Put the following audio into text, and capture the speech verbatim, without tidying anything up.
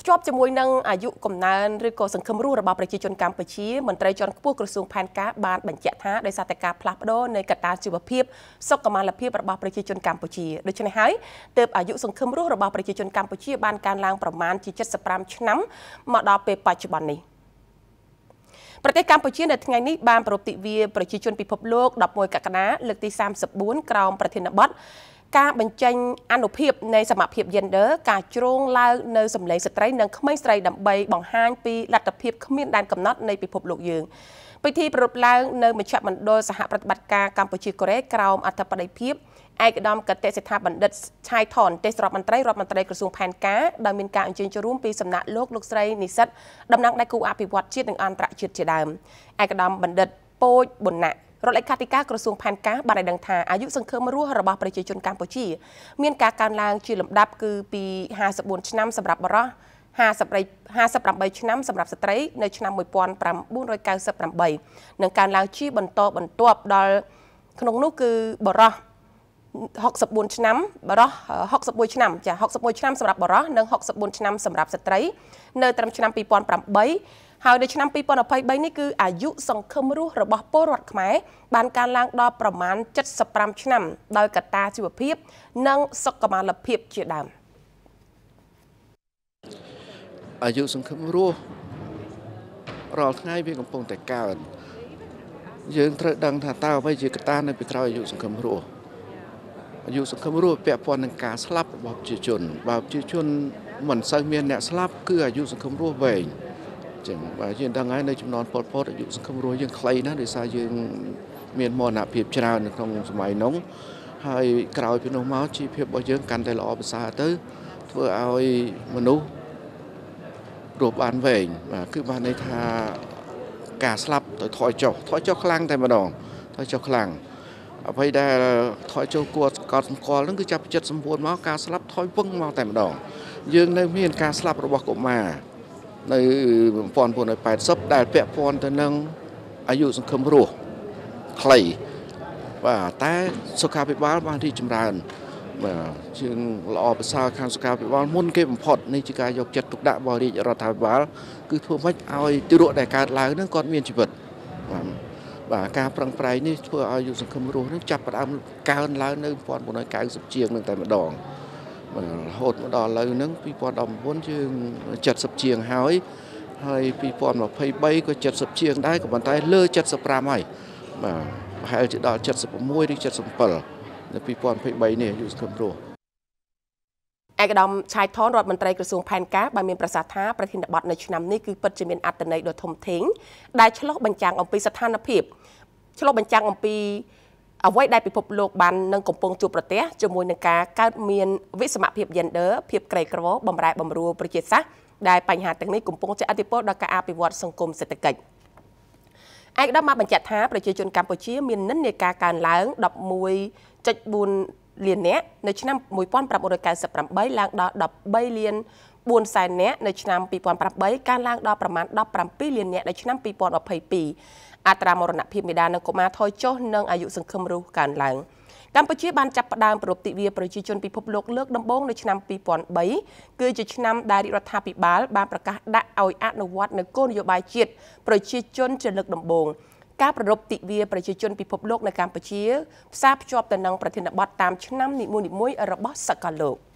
ជាប់ជាមួយនឹងអាយុកំណើនឬក៏សង្ឃឹមរស់របស់ប្រជាជនកម្ពុជាមន្ត្រីជាន់ខ្ពស់ក្រសួងផែនការបានបញ្ជាក់ថាដោយសារតែការផ្លាស់ប្ដូរនៃកត្តាជីវភាពសុខុមាលភាពរបស់ប្រជាជនកម្ពុជាដូច្នេះហើយទើបអាយុសង្ឃឹមរស់របស់ប្រជាជនកម្ពុជាបានកើនឡើងប្រមាណជា칠십 fiveឆ្នាំមកដល់ពេលបច្ចុប្បន្ននេះប្រទេសកម្ពុជានៅថ្ងៃនេះបានប្រពៃទិវាប្រជាជនពិភពលោកelevenកក្កដាលើកទីthirty-fourក្រោមប្រធានបទការបញ្ចេញអនុភាពនៃសមភាព gender ការជ្រងឡើងនៅសម្លេងស្ត្រីនិងក្មេងស្រីដើម្បីបង្ហាញពីលទ្ធភាពគ្មានដែនកំណត់នៃពិភពលោកយើងពិធីប្រារព្ធឡើងនៅមជ្ឈមណ្ឌលសហប្រតិបត្តិការកម្ពុជាកូរ៉េក្រោមអធិបតីភាពឯកឧត្តមកតេសិដ្ឋាបណ្ឌិតឆៃថនទេសរដ្ឋមន្ត្រីរដ្ឋមន្ត្រីក្រសួងផែនការដែលមានការអញ្ជើញចូលរួមពីសំណាក់លោកលោកស្រីនិស្សិតតំណាងដៃគូអភិវឌ្ឍជាតិនិងអន្តរជាតិជាដើមឯកឧត្តមបណ្ឌិតពូចប៊ុនណារដ្ឋលេខាធិការក្រសួងផែនការបានឲ្យដឹងថាអាយុសង្ឃឹមរស់របស់ប្រជាជនកម្ពុជាមានការកើនឡើងជាលំដាប់គឺពីfifty-fourឆ្នាំសម្រាប់បុរសfifty-eightឆ្នាំសម្រាប់ស្ត្រីនៅឆ្នាំnineteen ninety-eightនិងកើនឡើងជាបន្តបន្ទាប់ដល់ក្នុងនោះគឺបុរសsixty-fourឆ្នាំបុរសsixty-oneឆ្នាំចាsixty-oneឆ្នាំសម្រាប់បុរសនិងsixty-fourឆ្នាំសម្រាប់ស្ត្រីនៅត្រឹមឆ្នាំtwo thousand eightហើយនៅឆ្នាំtwo thousand twenty-threeនេះគឺអាយុសង្ឃឹមរស់របស់ពលរដ្ឋខ្មែរបានកើនឡើងដល់ប្រមាណseventy-fiveឆ្នាំដោយកត្តាជីវភាពនិងសុខុមាលភាពជាដើមអាយុសង្ឃឹមរស់រាល់ថ្ងៃវាកំពុងតែកើនយើងត្រូវដឹងថាតើអ្វីជាកត្តានៅពីក្រោយអាយុសង្ឃឹមរស់អាយុសង្ឃឹមរស់ពាក់ព័ន្ធនឹងការស្លាប់របស់ប្រជាជនបើប្រជាជនមិនសូវមានអ្នកស្លាប់គឺអាយុសង្ឃឹមរស់វែងចឹងបើយើងដឹងហើយនៅចំនួនពលពតអាយុសង្ឃឹមរស់យើងខ្លីណាស់ដោយសារយើងមានមរណភាពច្រើននៅក្នុងសម័យនោះហើយក្រោយពីនោះមកជីវភាពរបស់យើងកាន់តែល្អប្រសើរទៅធ្វើឲ្យមនុស្សរស់បានវែងបាទគឺបានន័យថាការស្លាប់ទៅថយចុះថយចុះខ្លាំងតែម្ដងថយចុះខ្លាំងអ្វីដែលថយចុះគួរកត់សម្គាល់ហ្នឹងគឺចាប់ពីseventy-nineមកការស្លាប់ថយវឹងមកតែម្ដងយើងនៅមានការស្លាប់របស់កុមារនៅnineteen eightyដែលពាក់ព័ន្ធទៅនឹងអាយុសង្ឃឹមរស់ខ្លីបាទតែសុខាភិបាលបានរីកចម្រើនបាទជាងល្អប្រសើរខាងសុខាភិបាលមុនគេបំផុតនេះជាការយកចិត្តទុកដាក់របស់រាជរដ្ឋាភិបាលគឺធ្វើម៉េចឲ្យទារកដែលកើតឡើងហ្នឹងគាត់មានជីវិតបាទបាទការប្រឹងប្រែងនេះធ្វើឲ្យអាយុសង្ឃឹមរស់ហ្នឹងចាប់ផ្ដើមកើនឡើងនៅnineteen ninetyជាងនឹងតែម្ដងរហូតមកដល់ឥឡូវហ្នឹងtwo thousand nineteenយើងseventyជាងហើយហើយtwo thousand twenty-threeក៏seventyជាងដែរក៏ប៉ុន្តែលើseventy-fiveហើយបាទប្រហែលជាដល់seventy-sixឬseventy-sevenនៅtwo thousand twenty-threeនេះអាយុសង្ឃឹមរស់ឯកឧត្តមឆៃថនរដ្ឋមន្ត្រីក្រសួងផែនការបានមានប្រសាសន៍ថាប្រធានបទនៅឆ្នាំនេះគឺពិតជាមានអត្ថន័យដ៏ធំធេងដែលឆ្លុះបញ្ចាំងអំពីស្ថានភាពឆ្លុះបញ្ចាំងអំពីអ្វីដែលពិភពលោកបាននឹងកំពុងជួបប្រទះជាមួយនឹងការកើតមានវិសមភាព gender ភាពក្រីក្របំរែបំរួលប្រជាសាស្ត្រដែលបញ្ហាទាំងនេះកំពុងជះឥទ្ធិពលដល់ការអភិវឌ្ឍសង្គមសេដ្ឋកិច្ចឯកឧត្តមបានបញ្ជាក់ថាប្រជាជនកម្ពុជាមាននិន្នាការកើនឡើងeleven point fourលាននាក់នៅឆ្នាំnineteen ninety-eightឡើងដល់thirteenលានfourសែននាក់នៅឆ្នាំtwo thousand eightកើនឡើងដល់ប្រមាណseventeenលាននាក់នៅឆ្នាំtwo thousand twenty-twoអត្រាមរណភាពមាតានិងកុមារថយចុះនិងអាយុសង្ឃឹមរស់កើនឡើងកម្ពុជាបានចាប់ផ្ដើមប្រពៃទិវាប្រជាជនពិភពលោកលើកដំបូងនៅឆ្នាំtwo thousand threeគឺជាឆ្នាំដែលរដ្ឋាភិបាលបានប្រកាសដាក់ឲ្យអនុវត្តនូវគោលនយោបាយជាតិប្រជាជនជាលើកដំបូងការប្រារព្ធទិវាប្រជាជនពិភពលោកនៅកម្ពុជាផ្សារភ្ជាប់ទៅនឹងប្រធានបទតាមឆ្នាំនីមួយៗរបស់សកលលោក